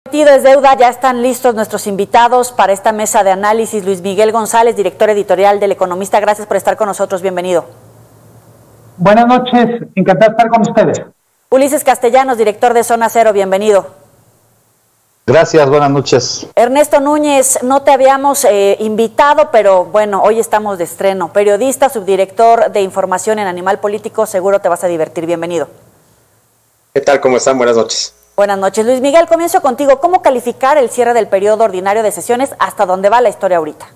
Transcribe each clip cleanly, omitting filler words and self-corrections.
Es deuda, ya están listos nuestros invitados para esta mesa de análisis. Luis Miguel González, director editorial del Economista, gracias por estar con nosotros, bienvenido. Buenas noches, encantado de estar con ustedes. Ulises Castellanos, director de Zona Cero, bienvenido. Gracias, buenas noches. Ernesto Núñez, no te habíamos invitado, pero bueno, hoy estamos de estreno. Periodista, subdirector de información en Animal Político, seguro te vas a divertir, bienvenido. ¿Qué tal? ¿Cómo están? Buenas noches. Buenas noches. Luis Miguel, comienzo contigo. ¿Cómo calificar el cierre del periodo ordinario de sesiones? ¿Hasta dónde va la historia ahorita?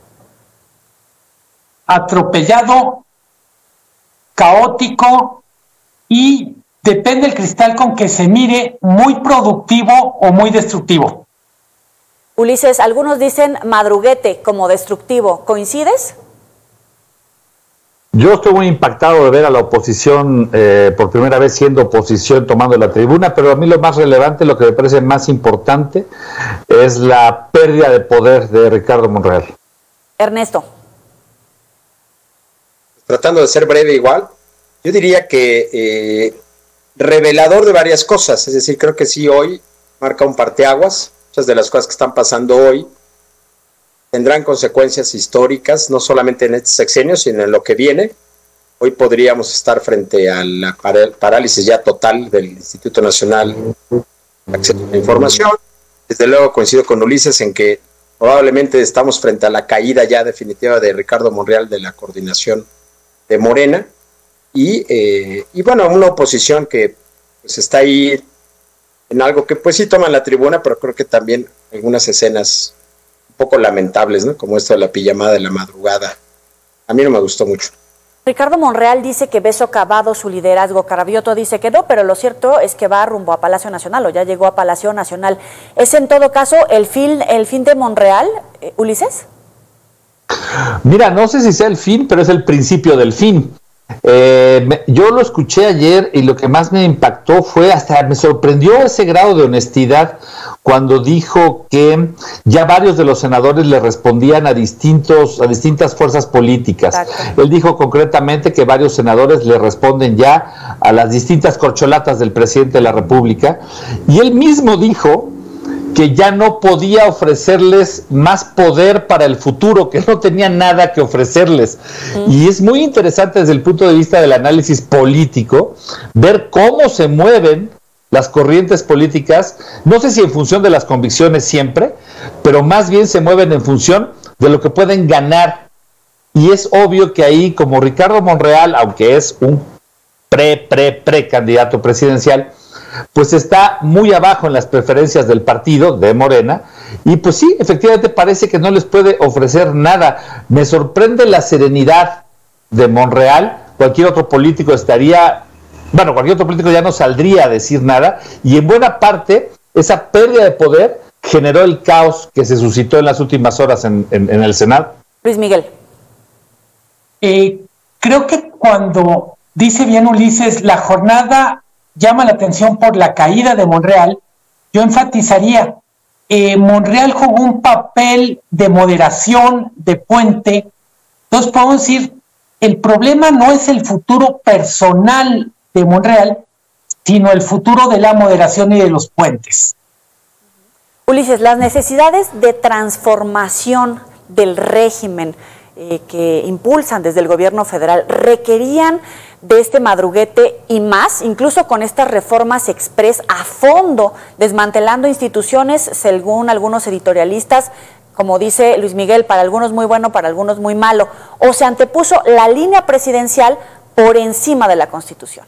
Atropellado, caótico y depende del cristal con que se mire, muy productivo o muy destructivo. Ulises, algunos dicen madruguete como destructivo. ¿Coincides? Yo estoy muy impactado de ver a la oposición por primera vez siendo oposición tomando la tribuna, pero a mí lo más relevante, lo que me parece más importante, es la pérdida de poder de Ricardo Monreal. Ernesto. Tratando de ser breve igual, yo diría que revelador de varias cosas, es decir, creo que sí hoy marca un parteaguas, muchas de las cosas que están pasando hoy tendrán consecuencias históricas, no solamente en este sexenio, sino en lo que viene. Hoy podríamos estar frente a la parálisis ya total del Instituto Nacional de Acceso a la Información. Desde luego coincido con Ulises en que probablemente estamos frente a la caída ya definitiva de Ricardo Monreal de la coordinación de Morena. Y bueno, una oposición que pues está ahí en algo que pues sí toma la tribuna, pero creo que también algunas escenas poco lamentables, ¿no? Como esto de la pijamada de la madrugada. A mí no me gustó mucho. Ricardo Monreal dice que ve socavado su liderazgo. Carabiotto dice que no, pero lo cierto es que va rumbo a Palacio Nacional o ya llegó a Palacio Nacional. ¿Es en todo caso el fin de Monreal, Ulises? Mira, no sé si sea el fin, pero es el principio del fin. Yo lo escuché ayer y lo que más me impactó fue, hasta me sorprendió ese grado de honestidad cuando dijo que ya varios de los senadores le respondían a distintas fuerzas políticas. Exacto. Él dijo concretamente que varios senadores le responden ya a las distintas corcholatas del presidente de la República, y él mismo dijo que ya no podía ofrecerles más poder para el futuro, que no tenía nada que ofrecerles. Y es muy interesante desde el punto de vista del análisis político ver cómo se mueven las corrientes políticas, no sé si en función de las convicciones siempre, pero más bien se mueven en función de lo que pueden ganar. Y es obvio que ahí, como Ricardo Monreal, aunque es un candidato presidencial, pues está muy abajo en las preferencias del partido, de Morena, y pues sí, efectivamente parece que no les puede ofrecer nada. Me sorprende la serenidad de Monreal. Cualquier otro político ya no saldría a decir nada, y en buena parte esa pérdida de poder generó el caos que se suscitó en las últimas horas en el Senado. Luis Miguel. Creo que cuando dice bien Ulises, la jornada llama la atención por la caída de Monreal, yo enfatizaría, Monreal jugó un papel de moderación, de puente. Entonces podemos decir, el problema no es el futuro personal de Monreal, sino el futuro de la moderación y de los puentes. Ulises, las necesidades de transformación del régimen que impulsan desde el gobierno federal requerían de este madruguete y más, incluso con estas reformas express a fondo, desmantelando instituciones, según algunos editorialistas, como dice Luis Miguel, para algunos muy bueno, para algunos muy malo, o se antepuso la línea presidencial por encima de la Constitución.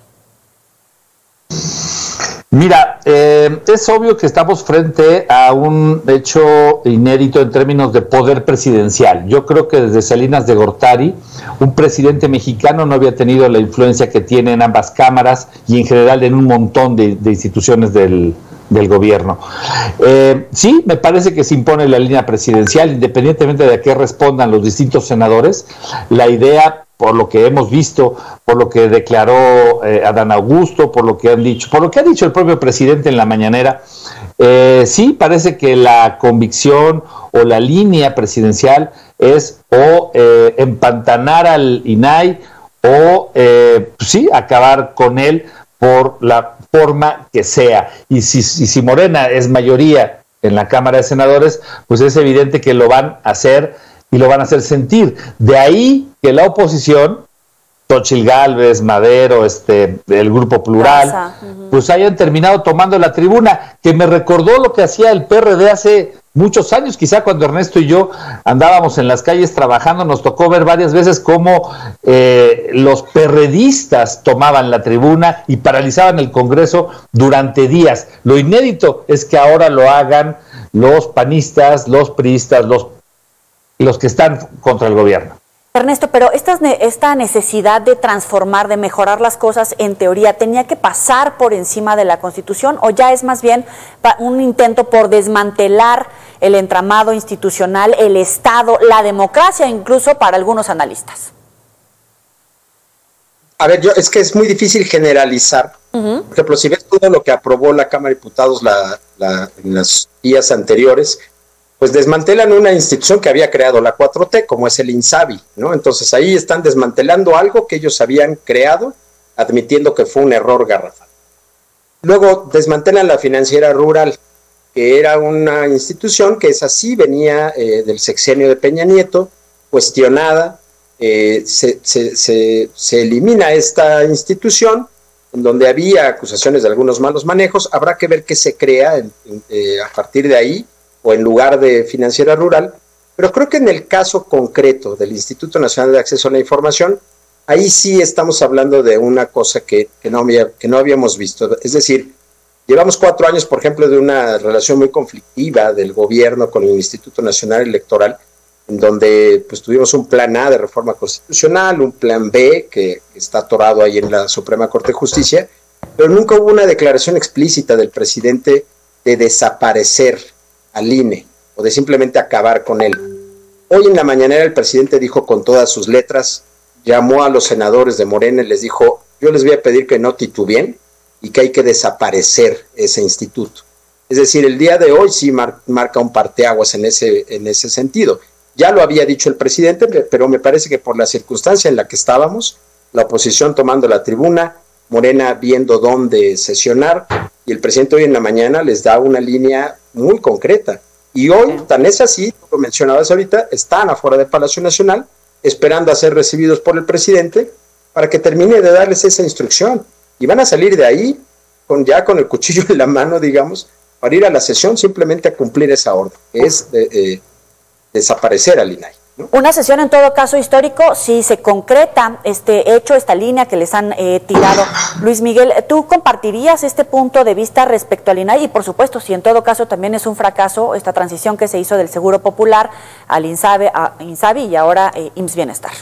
Mira, es obvio que estamos frente a un hecho inédito en términos de poder presidencial. Yo creo que desde Salinas de Gortari, un presidente mexicano no había tenido la influencia que tiene en ambas cámaras y en general en un montón de instituciones del gobierno. Sí, me parece que se impone la línea presidencial, independientemente de a qué respondan los distintos senadores. La idea, por lo que hemos visto, por lo que declaró Adán Augusto, por lo que ha dicho el propio presidente en la mañanera, sí, parece que la convicción o la línea presidencial es o empantanar al INAI o sí, acabar con él por la forma que sea. Y si Morena es mayoría en la Cámara de Senadores, pues es evidente que lo van a hacer y lo van a hacer sentir. De ahí que la oposición, Xochitl Gálvez, Madero, el Grupo Plural, pues hayan terminado tomando la tribuna, que me recordó lo que hacía el PRD hace muchos años, quizá cuando Ernesto y yo andábamos en las calles trabajando, nos tocó ver varias veces cómo los perredistas tomaban la tribuna y paralizaban el Congreso durante días. Lo inédito es que ahora lo hagan los panistas, los priistas, los que están contra el gobierno. Ernesto, pero esta necesidad de transformar, de mejorar las cosas, en teoría, ¿tenía que pasar por encima de la Constitución o ya es más bien un intento por desmantelar el entramado institucional, el Estado, la democracia, incluso para algunos analistas? A ver, es que es muy difícil generalizar. Por ejemplo, si ves todo lo que aprobó la Cámara de Diputados en los días anteriores, pues desmantelan una institución que había creado la 4T, como es el INSABI, ¿no? Entonces ahí están desmantelando algo que ellos habían creado, admitiendo que fue un error garrafal. Luego desmantelan la Financiera Rural, que era una institución que es así, venía del sexenio de Peña Nieto, cuestionada, se elimina esta institución, en donde había acusaciones de algunos malos manejos. Habrá que ver qué se crea a partir de ahí, o en lugar de Financiera Rural, pero creo que en el caso concreto del Instituto Nacional de Acceso a la Información, ahí sí estamos hablando de una cosa que no habíamos visto. Es decir, llevamos 4 años, por ejemplo, de una relación muy conflictiva del gobierno con el Instituto Nacional Electoral, en donde pues tuvimos un plan A de reforma constitucional, un plan B que está atorado ahí en la Suprema Corte de Justicia, pero nunca hubo una declaración explícita del presidente de desaparecer al INE o de simplemente acabar con él. Hoy en la mañanera el presidente dijo con todas sus letras, llamó a los senadores de Morena y les dijo, yo les voy a pedir que no titubeen y que hay que desaparecer ese instituto. Es decir, el día de hoy sí marca un parteaguas en ese sentido. Ya lo había dicho el presidente, pero me parece que por la circunstancia en la que estábamos, la oposición tomando la tribuna, Morena viendo dónde sesionar, y el presidente hoy en la mañana les da una línea muy concreta. Y hoy, tan es así, lo mencionabas ahorita, están afuera del Palacio Nacional, esperando a ser recibidos por el presidente, para que termine de darles esa instrucción. Y van a salir de ahí, ya con el cuchillo en la mano, digamos, para ir a la sesión simplemente a cumplir esa orden, que es desaparecer al INAI, ¿no? Una sesión en todo caso histórico, si se concreta este hecho, esta línea que les han tirado. Luis Miguel, ¿tú compartirías este punto de vista respecto al INAI? Y por supuesto, si en todo caso también es un fracaso esta transición que se hizo del Seguro Popular al INSABI y ahora IMSS Bienestar.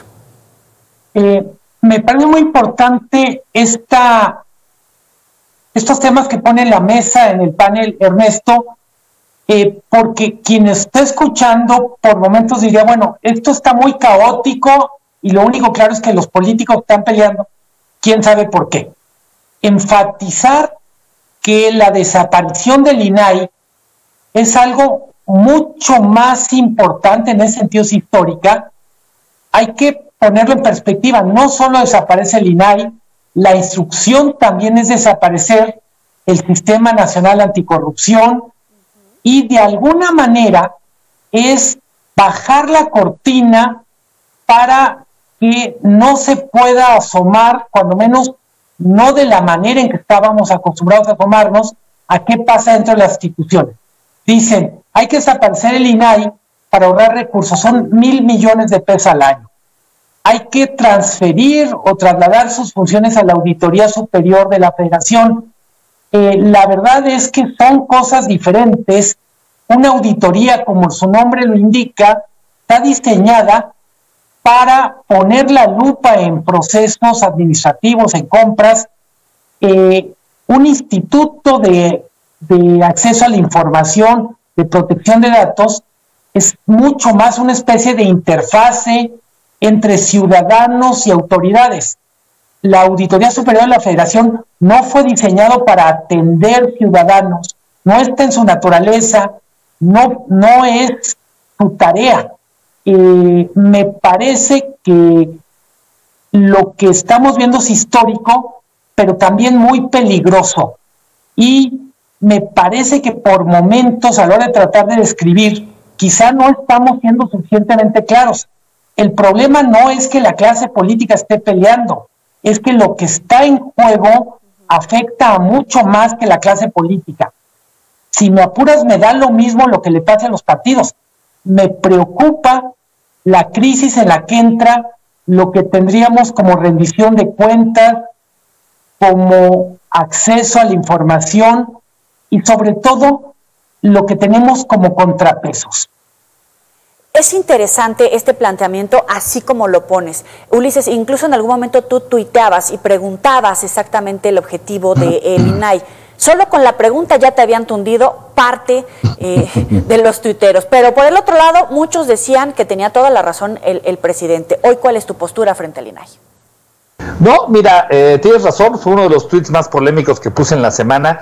Me parece muy importante estos temas que pone en la mesa en el panel Ernesto, porque quien está escuchando por momentos diría, bueno, esto está muy caótico y lo único claro es que los políticos están peleando, quién sabe por qué. Enfatizar que la desaparición del INAI es algo mucho más importante en ese sentido histórica. Hay que ponerlo en perspectiva, no solo desaparece el INAI, la instrucción también es desaparecer el Sistema Nacional Anticorrupción, y de alguna manera es bajar la cortina para que no se pueda asomar, cuando menos no de la manera en que estábamos acostumbrados a asomarnos, a qué pasa dentro de las instituciones. Dicen, hay que desaparecer el INAI para ahorrar recursos, son 1,000 millones de pesos al año. Hay que transferir o trasladar sus funciones a la Auditoría Superior de la Federación. La verdad es que son cosas diferentes. Una auditoría, como su nombre lo indica, está diseñada para poner la lupa en procesos administrativos, en compras. Un instituto de acceso a la información, de protección de datos, es mucho más una especie de interfase entre ciudadanos y autoridades. La Auditoría Superior de la Federación no fue diseñado para atender ciudadanos, no está en su naturaleza, no es su tarea. Me parece que lo que estamos viendo es histórico, pero también muy peligroso. Y me parece que por momentos a la hora de tratar de describir, quizá no estamos siendo suficientemente claros. El problema no es que la clase política esté peleando, es que lo que está en juego afecta a mucho más que la clase política. Si me apuras, me da lo mismo lo que le pasa a los partidos. Me preocupa la crisis en la que entra lo que tendríamos como rendición de cuentas, como acceso a la información y sobre todo lo que tenemos como contrapesos. Es interesante este planteamiento así como lo pones. Ulises, incluso en algún momento tú tuiteabas y preguntabas exactamente el objetivo del INAI. Solo con la pregunta ya te habían tundido parte de los tuiteros. Pero por el otro lado, muchos decían que tenía toda la razón el presidente. Hoy, ¿cuál es tu postura frente al INAI? No, mira, tienes razón, fue uno de los tweets más polémicos que puse en la semana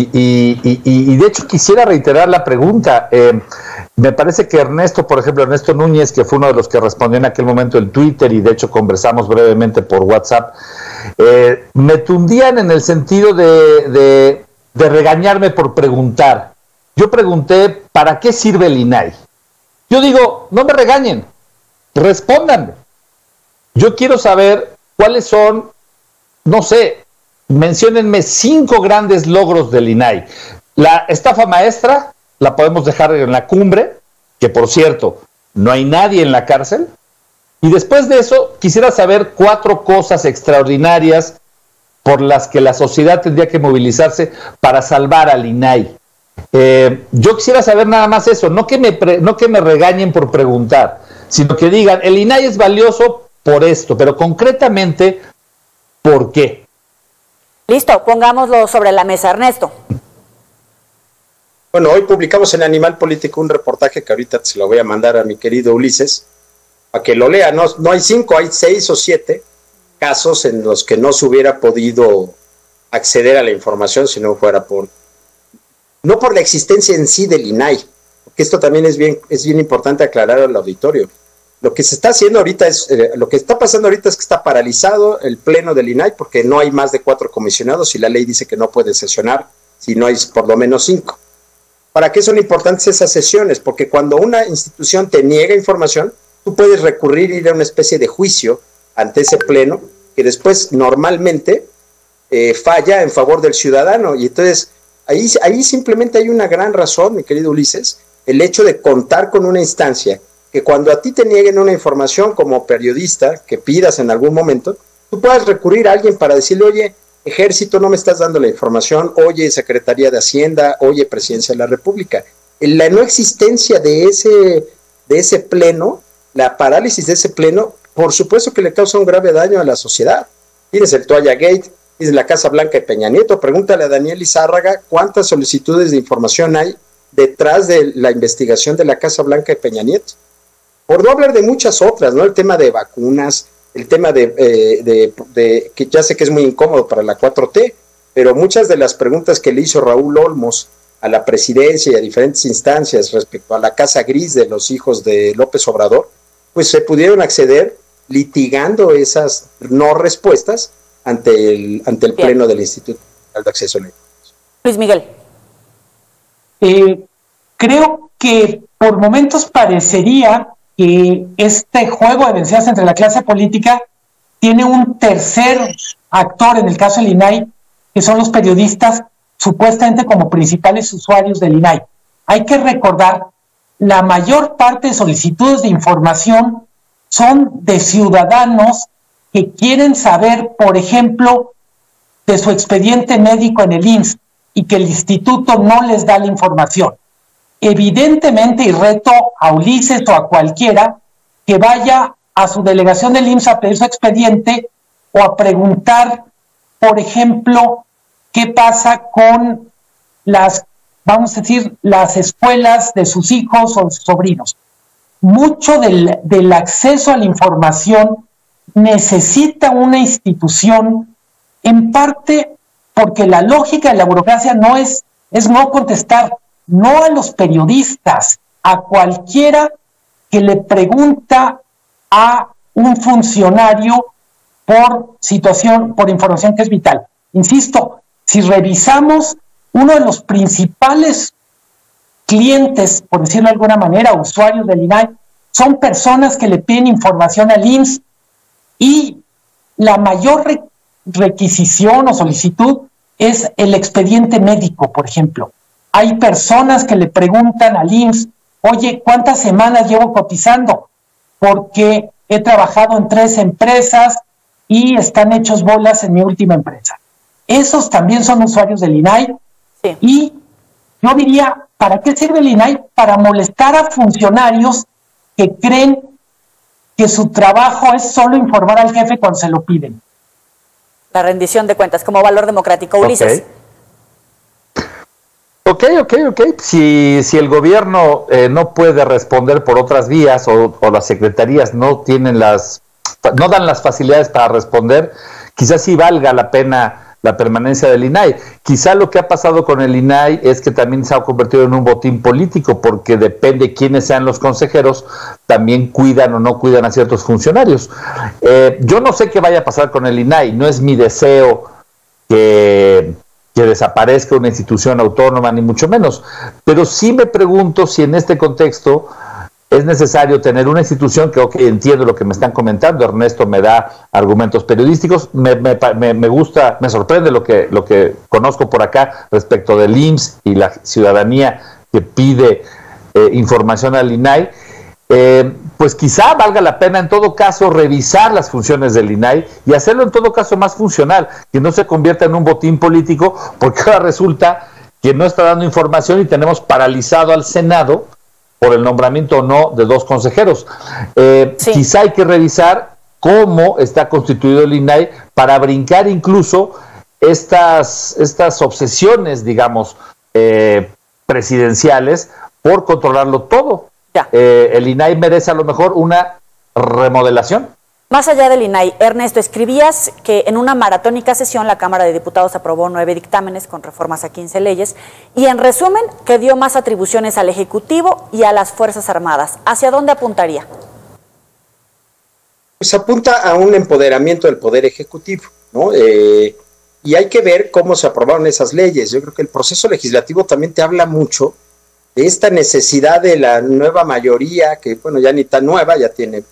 y de hecho quisiera reiterar la pregunta. Me parece que Ernesto Núñez, que fue uno de los que respondió en aquel momento en Twitter y de hecho conversamos brevemente por WhatsApp, me tundían en el sentido de regañarme por preguntar. Yo pregunté, ¿para qué sirve el INAI? Yo digo, no me regañen, respóndanme. Yo quiero saber cuáles son, no sé, menciónenme 5 grandes logros del INAI. La estafa maestra la podemos dejar en la cumbre, que por cierto, no hay nadie en la cárcel. Y después de eso, quisiera saber 4 cosas extraordinarias por las que la sociedad tendría que movilizarse para salvar al INAI. Yo quisiera saber nada más eso, no que me regañen por preguntar, sino que digan, el INAI es valioso por esto, pero concretamente, ¿por qué? Listo, pongámoslo sobre la mesa, Ernesto. Bueno, hoy publicamos en Animal Político un reportaje que ahorita se lo voy a mandar a mi querido Ulises, para que lo lea. No hay 5, hay 6 o 7 casos en los que no se hubiera podido acceder a la información si no fuera no por la existencia en sí del INAI, porque esto también es bien importante aclarar al auditorio. Lo que se está haciendo ahorita lo que está pasando ahorita es que está paralizado el pleno del INAI porque no hay más de 4 comisionados y la ley dice que no puede sesionar si no hay por lo menos 5. ¿Para qué son importantes esas sesiones? Porque cuando una institución te niega información, tú puedes recurrir y ir a una especie de juicio ante ese pleno que después normalmente falla en favor del ciudadano. Y entonces ahí simplemente hay una gran razón, mi querido Ulises, el hecho de contar con una instancia que cuando a ti te nieguen una información como periodista que pidas en algún momento, tú puedas recurrir a alguien para decirle, oye, Ejército, no me estás dando la información, oye, Secretaría de Hacienda, oye, Presidencia de la República. La no existencia de ese pleno, la parálisis de ese pleno, por supuesto que le causa un grave daño a la sociedad. Tienes el Toalla Gate, tienes la Casa Blanca de Peña Nieto, pregúntale a Daniel Izárraga cuántas solicitudes de información hay detrás de la investigación de la Casa Blanca de Peña Nieto. Por no hablar de muchas otras, ¿no? El tema de vacunas, el tema de que ya sé que es muy incómodo para la 4T, pero muchas de las preguntas que le hizo Raúl Olmos a la presidencia y a diferentes instancias respecto a la casa gris de los hijos de López Obrador, pues se pudieron acceder litigando esas no respuestas ante el pleno del Instituto de Acceso a la Información. Luis Miguel. Creo que por momentos parecería que este juego de vencidas entre la clase política tiene un tercer actor en el caso del INAI, que son los periodistas supuestamente como principales usuarios del INAI. Hay que recordar, la mayor parte de solicitudes de información son de ciudadanos que quieren saber, por ejemplo, de su expediente médico en el IMSS y que el instituto no les da la información. Evidentemente, y reto a Ulises o a cualquiera que vaya a su delegación del IMSS a pedir su expediente o a preguntar, por ejemplo, qué pasa con las escuelas de sus hijos o sobrinos. Mucho del acceso a la información necesita una institución, en parte porque la lógica de la burocracia no es no contestar, no a los periodistas, a cualquiera que le pregunta a un funcionario por información que es vital. Insisto, si revisamos uno de los principales clientes, por decirlo de alguna manera, usuarios del INAI, son personas que le piden información al IMSS, y la mayor requisición o solicitud es el expediente médico, por ejemplo. Hay personas que le preguntan al IMSS, oye, ¿cuántas semanas llevo cotizando? Porque he trabajado en 3 empresas y están hechos bolas en mi última empresa. Esos también son usuarios del INAI. Sí. Y yo diría, ¿para qué sirve el INAI? Para molestar a funcionarios que creen que su trabajo es solo informar al jefe cuando se lo piden. La rendición de cuentas como valor democrático. Ulises. Ok. Si el gobierno no puede responder por otras vías o las secretarías no dan las facilidades para responder, quizás sí valga la pena la permanencia del INAI. Quizá lo que ha pasado con el INAI es que también se ha convertido en un botín político, porque depende quiénes sean los consejeros, también cuidan o no cuidan a ciertos funcionarios. Yo no sé qué vaya a pasar con el INAI, no es mi deseo que desaparezca una institución autónoma, ni mucho menos, pero sí me pregunto si en este contexto es necesario tener una institución que, entiendo lo que me están comentando, Ernesto me da argumentos periodísticos, me gusta, me sorprende lo que conozco por acá respecto del IMSS y la ciudadanía que pide información al INAI. Pues quizá valga la pena en todo caso revisar las funciones del INAI y hacerlo en todo caso más funcional, que no se convierta en un botín político, porque ahora resulta que no está dando información y tenemos paralizado al Senado por el nombramiento o no de 2 consejeros. Sí. Quizá hay que revisar cómo está constituido el INAI para brincar incluso estas obsesiones, digamos, presidenciales por controlarlo todo. El INAI merece a lo mejor una remodelación. Más allá del INAI, Ernesto, escribías que en una maratónica sesión la Cámara de Diputados aprobó 9 dictámenes con reformas a 15 leyes y, en resumen, que dio más atribuciones al Ejecutivo y a las Fuerzas Armadas. ¿Hacia dónde apuntaría? Pues apunta a un empoderamiento del Poder Ejecutivo, ¿no? Y hay que ver cómo se aprobaron esas leyes. Yo creo que el proceso legislativo también te habla mucho de esta necesidad de la nueva mayoría, que bueno, ya ni tan nueva, ya tiene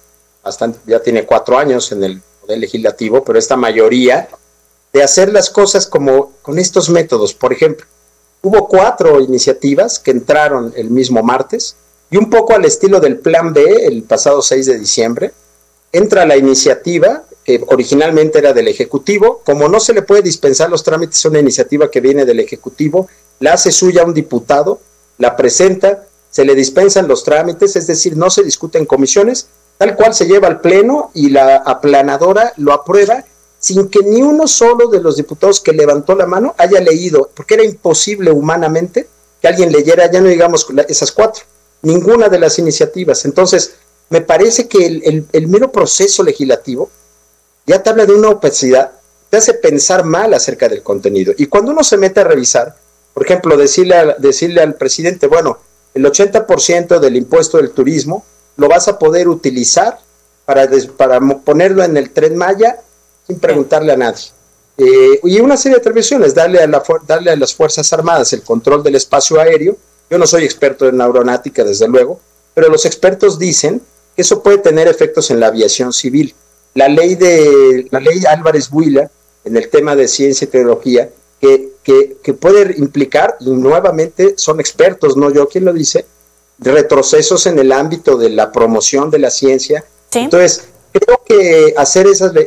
4 años en el Poder Legislativo, pero esta mayoría de hacer las cosas como con estos métodos. Por ejemplo, hubo 4 iniciativas que entraron el mismo martes, y un poco al estilo del Plan B, el pasado 6 de diciembre, entra la iniciativa que originalmente era del Ejecutivo. Como no se le puede dispensar los trámites a una iniciativa que viene del Ejecutivo, la hace suya un diputado, la presenta, se le dispensan los trámites, es decir, no se discute en comisiones, tal cual se lleva al Pleno y la aplanadora lo aprueba sin que ni uno solo de los diputados que levantó la mano haya leído, porque era imposible humanamente que alguien leyera, ya no digamos esas 4, ninguna de las iniciativas. Entonces, me parece que el mero proceso legislativo ya te habla de una opacidad, te hace pensar mal acerca del contenido. Y cuando uno se mete a revisar, por ejemplo, decirle al presidente, bueno, el 80% del impuesto del turismo lo vas a poder utilizar para ponerlo en el Tren Maya sin preguntarle a nadie. Y una serie de atribuciones, darle a las Fuerzas Armadas el control del espacio aéreo. Yo no soy experto en aeronáutica, desde luego, pero los expertos dicen que eso puede tener efectos en la aviación civil. La ley Álvarez Buila, en el tema de ciencia y tecnología, que puede implicar, y nuevamente son expertos, no yo quien lo dice, retrocesos en el ámbito de la promoción de la ciencia. ¿Sí? Entonces, creo que hacer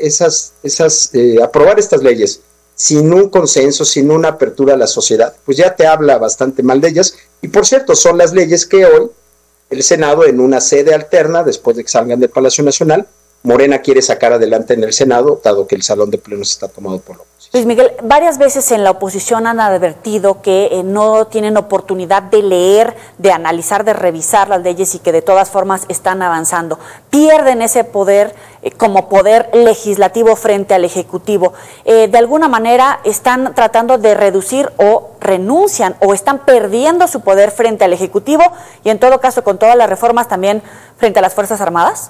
aprobar estas leyes sin un consenso, sin una apertura a la sociedad, pues ya te habla bastante mal de ellas. Y por cierto, son las leyes que hoy el Senado, en una sede alterna, después de que salgan del Palacio Nacional, Morena quiere sacar adelante en el Senado, dado que el salón de plenos está tomado por la oposición. Luis Miguel, varias veces en la oposición han advertido que no tienen oportunidad de leer, de analizar, de revisar las leyes y que de todas formas están avanzando. Pierden ese poder como poder legislativo frente al Ejecutivo. De alguna manera están tratando de reducir o renuncian o están perdiendo su poder frente al Ejecutivo y en todo caso con todas las reformas también frente a las Fuerzas Armadas.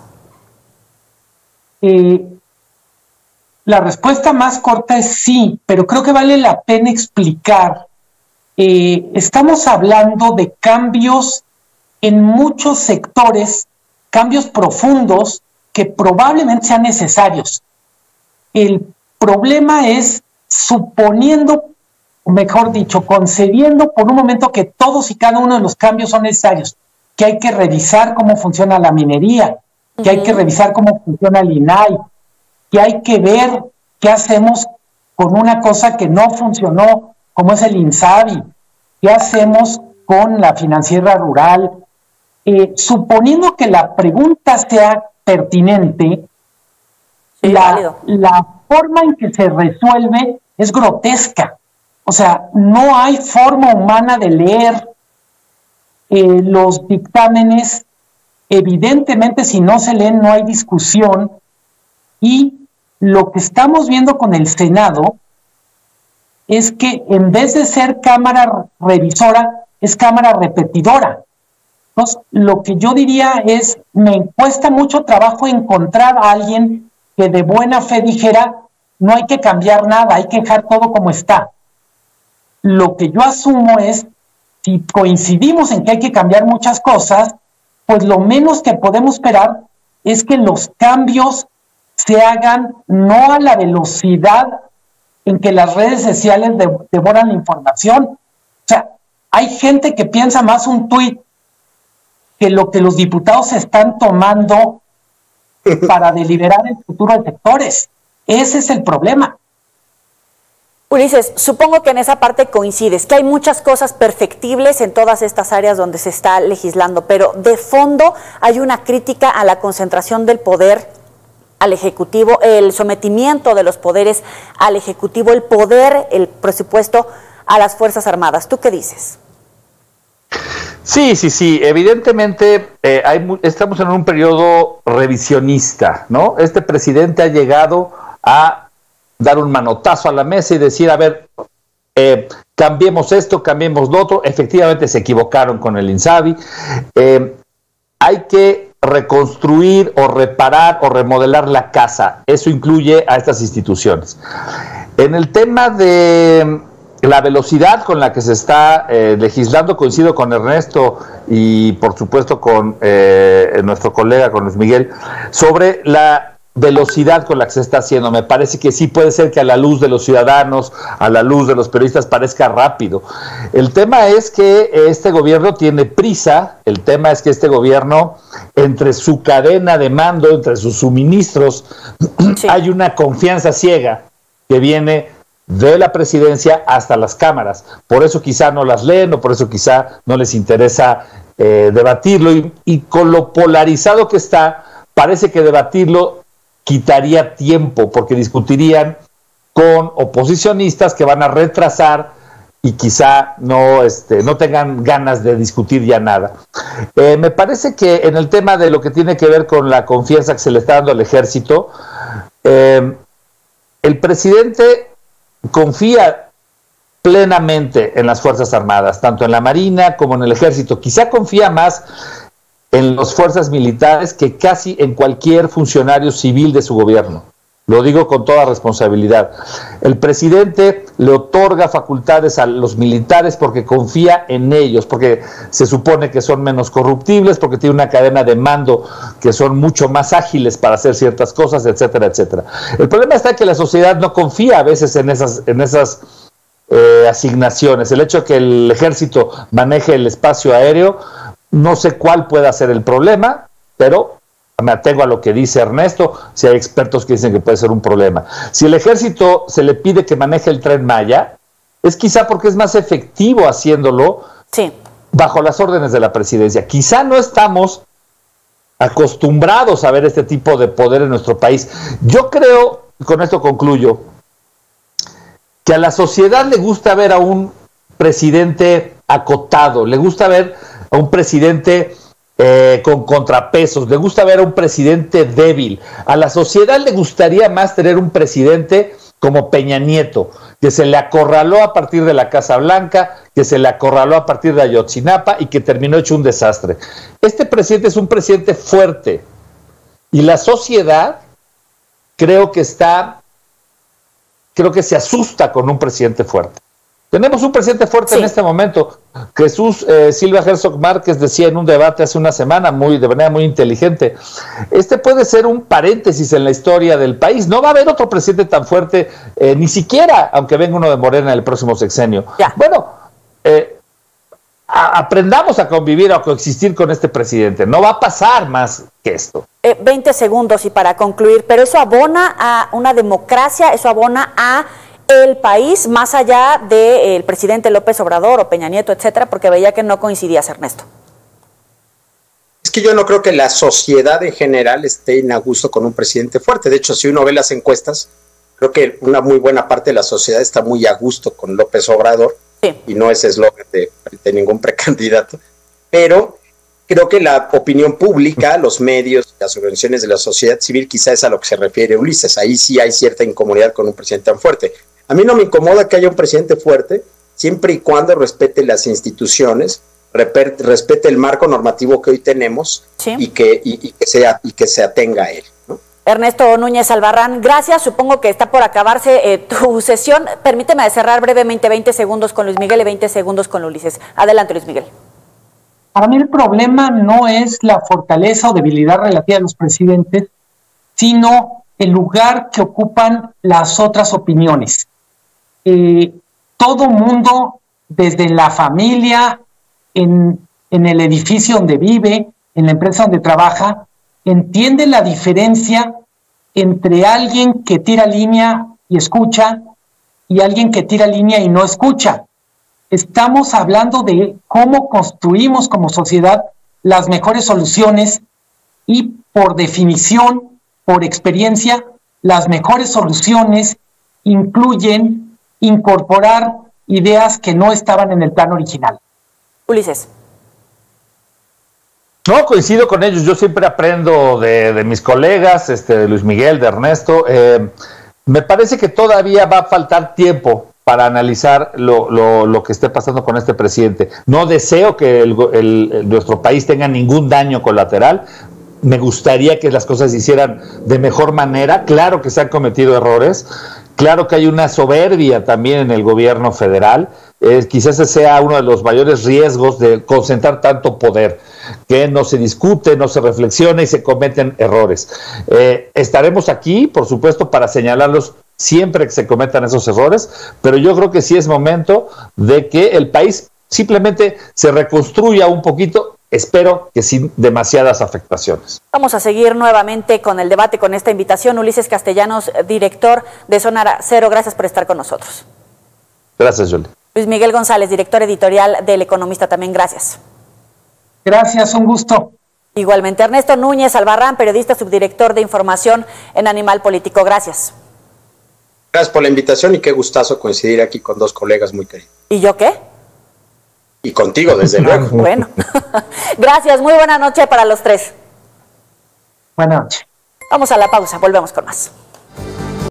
La respuesta más corta es sí, pero creo que vale la pena explicar estamos hablando de cambios en muchos sectores, cambios profundos que probablemente sean necesarios. El problema es suponiendo, mejor dicho, concediendo por un momento que todos y cada uno de los cambios son necesarios, que hay que revisar cómo funciona la minería, que hay que revisar cómo funciona el INAI, que hay que ver qué hacemos con una cosa que no funcionó, como es el INSABI, qué hacemos con la financiera rural. Suponiendo que la pregunta sea pertinente, sí, la forma en que se resuelve es grotesca. O sea, no hay forma humana de leer los dictámenes. Evidentemente, si no se leen, no hay discusión. Y lo que estamos viendo con el Senado es que en vez de ser cámara revisora, es cámara repetidora. Entonces, lo que yo diría es, me cuesta mucho trabajo encontrar a alguien que de buena fe dijera, no hay que cambiar nada, hay que dejar todo como está. Lo que yo asumo es, si coincidimos en que hay que cambiar muchas cosas, pues lo menos que podemos esperar es que los cambios se hagan no a la velocidad en que las redes sociales devoran la información. O sea, hay gente que piensa más un tuit que lo que los diputados están tomando para deliberar el futuro de sectores. Ese es el problema. Ulises, supongo que en esa parte coincides, que hay muchas cosas perfectibles en todas estas áreas donde se está legislando, pero de fondo hay una crítica a la concentración del poder al Ejecutivo, el sometimiento de los poderes al Ejecutivo, el poder, el presupuesto a las Fuerzas Armadas. ¿Tú qué dices? Sí, evidentemente estamos en un periodo revisionista, ¿no? Este presidente ha llegado a dar un manotazo a la mesa y decir, a ver, cambiemos esto, cambiemos lo otro. Efectivamente se equivocaron con el INSABI. Hay que reconstruir o reparar o remodelar la casa. Eso incluye a estas instituciones. En el tema de la velocidad con la que se está legislando, coincido con Ernesto y por supuesto con nuestro colega, con Luis Miguel, sobre la velocidad con la que se está haciendo. Me parece que sí puede ser que a la luz de los ciudadanos, a la luz de los periodistas, parezca rápido. El tema es que este gobierno tiene prisa, el tema es que este gobierno, entre su cadena de mando, entre sus suministros, sí, hay una confianza ciega que viene de la presidencia hasta las cámaras. Por eso quizá no las leen o por eso quizá no les interesa debatirlo. Y con lo polarizado que está, parece que debatirlo quitaría tiempo, porque discutirían con oposicionistas que van a retrasar y quizá no tengan ganas de discutir ya nada. Me parece que en el tema de lo que tiene que ver con la confianza que se le está dando al ejército, el presidente confía plenamente en las Fuerzas Armadas, tanto en la Marina como en el ejército. Quizá confía más en las fuerzas militares que casi en cualquier funcionario civil de su gobierno. Lo digo con toda responsabilidad. El presidente le otorga facultades a los militares porque confía en ellos, porque se supone que son menos corruptibles, porque tiene una cadena de mando que son mucho más ágiles para hacer ciertas cosas, etcétera, etcétera. El problema está que la sociedad no confía a veces en esas asignaciones. El hecho de que el ejército maneje el espacio aéreo, no sé cuál pueda ser el problema, pero me atengo a lo que dice Ernesto, si hay expertos que dicen que puede ser un problema. Si el ejército se le pide que maneje el Tren Maya, es quizá porque es más efectivo haciéndolo sí, bajo las órdenes de la presidencia. Quizá no estamos acostumbrados a ver este tipo de poder en nuestro país. Yo creo, y con esto concluyo, que a la sociedad le gusta ver a un presidente acotado, le gusta ver a un presidente con contrapesos, le gusta ver a un presidente débil. A la sociedad le gustaría más tener un presidente como Peña Nieto, que se le acorraló a partir de la Casa Blanca, que se le acorraló a partir de Ayotzinapa y que terminó hecho un desastre. Este presidente es un presidente fuerte y la sociedad creo que se asusta con un presidente fuerte. Tenemos un presidente fuerte en este momento. Jesús Silva Herzog Márquez decía en un debate hace una semana, de manera muy inteligente, este puede ser un paréntesis en la historia del país. No va a haber otro presidente tan fuerte, ni siquiera, aunque venga uno de Morena el próximo sexenio. Ya. Bueno, aprendamos a convivir o a coexistir con este presidente. No va a pasar más que esto. 20 segundos y para concluir, pero eso abona a una democracia, eso abona a el país, más allá del presidente López Obrador o Peña Nieto, etcétera, porque veía que no coincidías, Ernesto. Es que yo no creo que la sociedad en general esté a gusto con un presidente fuerte. De hecho, si uno ve las encuestas, creo que una muy buena parte de la sociedad está muy a gusto con López Obrador, sí, y no es eslogan de ningún precandidato, pero creo que la opinión pública, los medios, las organizaciones de la sociedad civil, quizá es a lo que se refiere Ulises. Ahí sí hay cierta incomodidad con un presidente tan fuerte. A mí no me incomoda que haya un presidente fuerte, siempre y cuando respete las instituciones, respete el marco normativo que hoy tenemos, sí, y que se atenga a él, ¿no? Ernesto Núñez Albarrán, gracias. Supongo que está por acabarse tu sesión. Permíteme cerrar brevemente 20 segundos con Luis Miguel y 20 segundos con Ulises. Adelante, Luis Miguel. Para mí el problema no es la fortaleza o debilidad relativa de los presidentes, sino el lugar que ocupan las otras opiniones. Todo mundo, desde la familia, en el edificio donde vive, en la empresa donde trabaja, entiende la diferencia entre alguien que tira línea y escucha y alguien que tira línea y no escucha. Estamos hablando de cómo construimos como sociedad las mejores soluciones y, por definición, por experiencia, las mejores soluciones incluyen incorporar ideas que no estaban en el plan original. Ulises. No, coincido con ellos. Yo siempre aprendo de mis colegas, de Luis Miguel, de Ernesto. Me parece que todavía va a faltar tiempo para analizar lo que esté pasando con este presidente. No deseo que nuestro país tenga ningún daño colateral. Me gustaría que las cosas se hicieran de mejor manera. Claro que se han cometido errores. Claro que hay una soberbia también en el gobierno federal. Quizás ese sea uno de los mayores riesgos de concentrar tanto poder, que no se discute, no se reflexiona y se cometen errores. Estaremos aquí, por supuesto, para señalarlos siempre que se cometan esos errores, pero yo creo que sí es momento de que el país simplemente se reconstruya un poquito. Espero que sin demasiadas afectaciones. Vamos a seguir nuevamente con el debate, con esta invitación. Ulises Castellanos, director de Zona Cero, gracias por estar con nosotros. Gracias, Yoli. Luis Miguel González, director editorial del Economista, también gracias. Gracias, un gusto. Igualmente, Ernesto Núñez Albarrán, periodista subdirector de información en Animal Político, gracias. Gracias por la invitación y qué gustazo coincidir aquí con dos colegas muy queridos. ¿Y yo qué? Y contigo, desde luego. Bueno, gracias, muy buena noche para los tres. Buenas noches. Vamos a la pausa, volvemos con más.